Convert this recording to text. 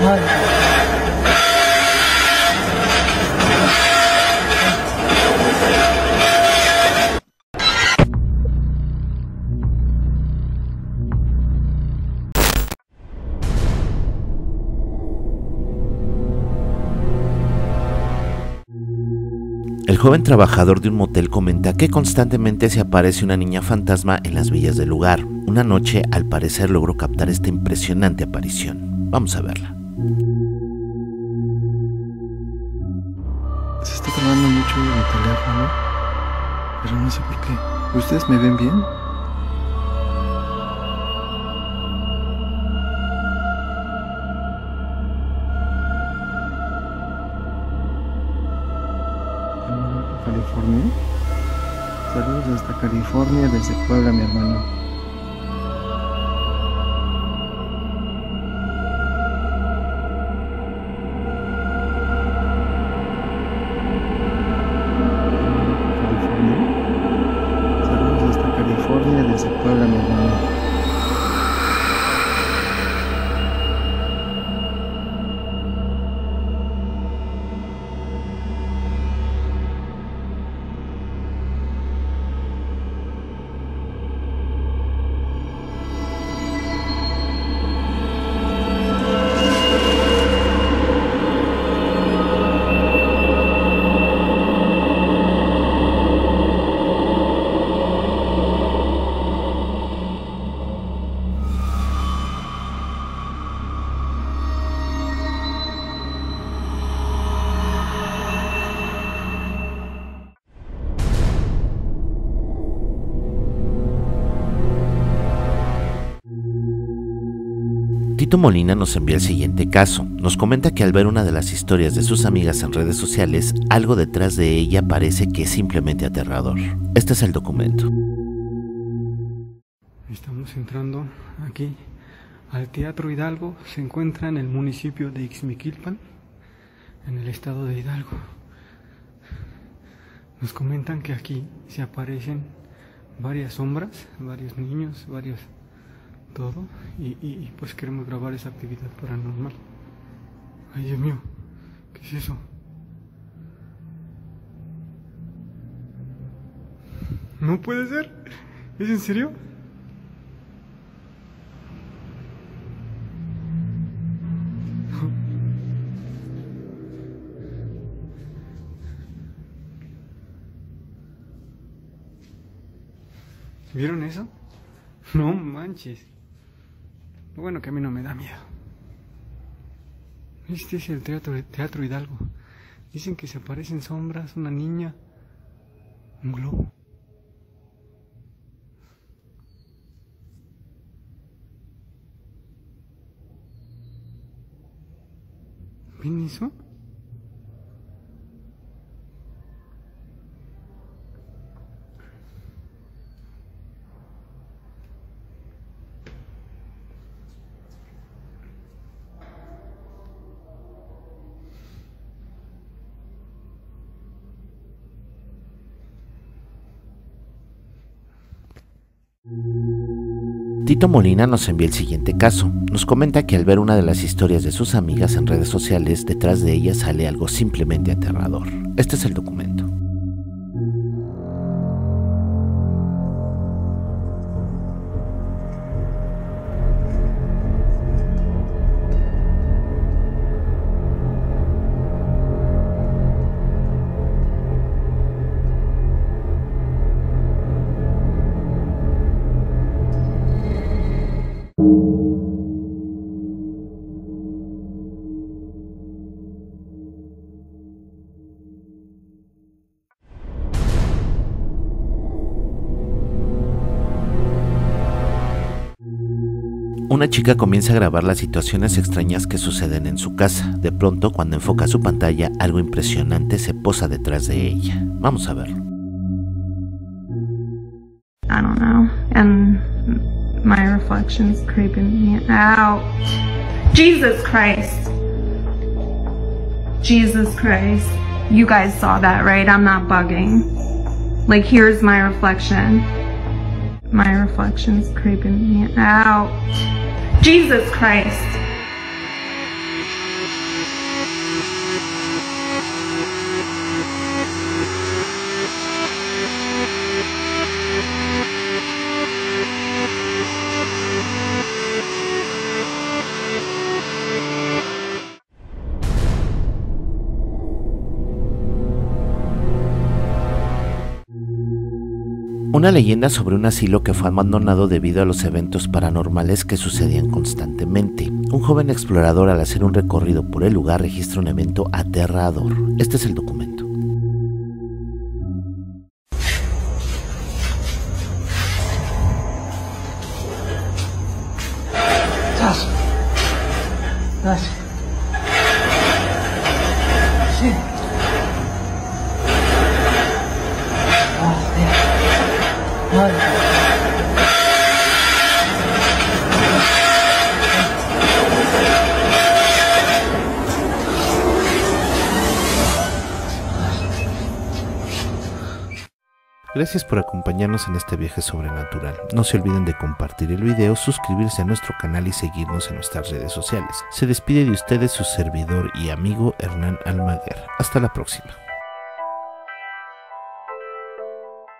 El joven trabajador de un motel comenta que constantemente se aparece una niña fantasma en las villas del lugar. Una noche, al parecer, logró captar esta impresionante aparición. Vamos a verla. Se está trabando mucho mi teléfono, pero no sé por qué. ¿Ustedes me ven bien? California. Saludos hasta California, desde Puebla, mi hermano. California. Saludos hasta California, desde Puebla, mi hermano. Tito Molina nos envía el siguiente caso. Nos comenta que al ver una de las historias de sus amigas en redes sociales, algo detrás de ella parece que es simplemente aterrador. Este es el documento. Estamos entrando aquí al Teatro Hidalgo. Se encuentra en el municipio de Ixmiquilpan, en el estado de Hidalgo. Nos comentan que aquí se aparecen varias sombras, varios niños, todo, y pues queremos grabar esa actividad paranormal. Ay, Dios mío, ¿qué es eso? No puede ser, ¿es en serio? ¿Vieron eso? No manches. Lo bueno que a mí no me da miedo. Este es el Teatro Hidalgo. Dicen que se aparecen sombras, una niña, un globo. ¿Ven eso? Tito Molina nos envía el siguiente caso. Nos comenta que al ver una de las historias de sus amigas en redes sociales, detrás de ella sale algo simplemente aterrador. Este es el documento. Una chica comienza a grabar las situaciones extrañas que suceden en su casa. De pronto, cuando enfoca su pantalla, algo impresionante se posa detrás de ella. Vamos a verlo. I don't know, and my reflection's creeping me out. Jesus Christ. Jesus Christ. You guys saw that, right? I'm not bugging. Like, here's my reflection. My reflection's creeping me out. Jesus Christ. Una leyenda sobre un asilo que fue abandonado debido a los eventos paranormales que sucedían constantemente. Un joven explorador, al hacer un recorrido por el lugar, registra un evento aterrador. Este es el documento. Gracias por acompañarnos en este viaje sobrenatural. No se olviden de compartir el video, suscribirse a nuestro canal y seguirnos en nuestras redes sociales. Se despide de ustedes su servidor y amigo Hernán Almaguer. Hasta la próxima.